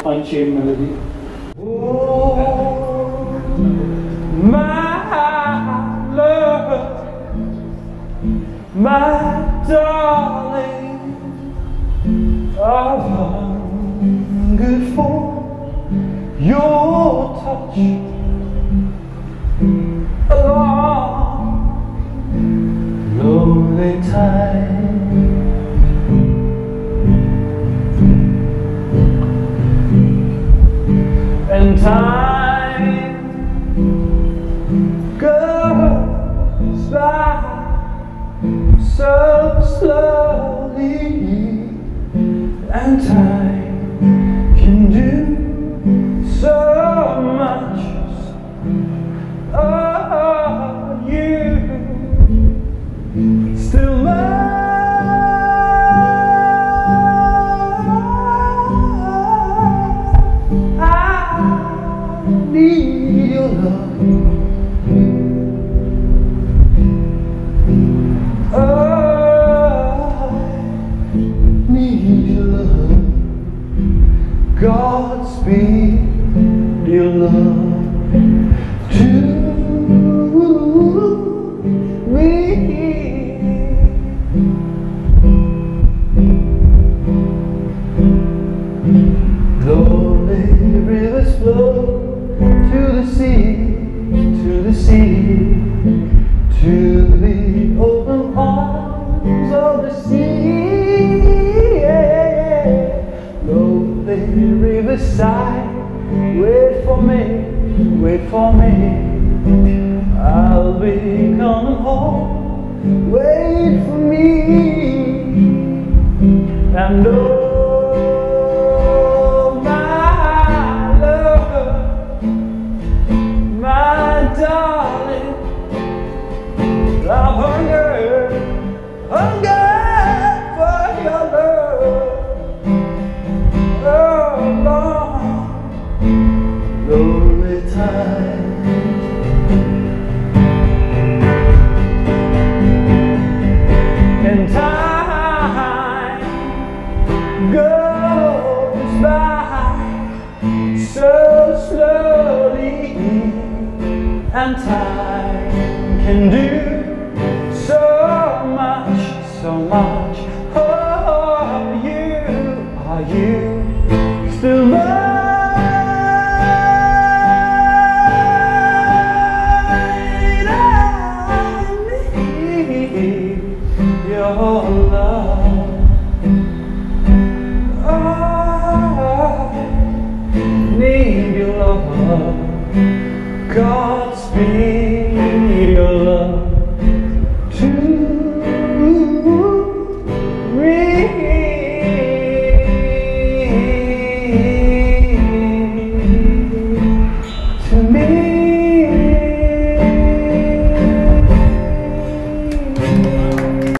Unchained melody. Oh, my love, my darling, I've hungered for your touch a long, lonely time. And time goes by so slowly, and time can do so much. Oh, you still mine. Need your love. I need your love. Godspeed your love to me. Lonely rivers flow to the sea, to the sea, to the open arms of the sea. Yeah. Lonely riverside, wait for me, wait for me. I'll be coming home, wait for me. And oh, darling, I've hungered for your love. Oh, long, lonely time. And time goes by so slowly, and time can do so much, so much. Oh, are you still mine? I need your love. I need your love. Godspeed your love.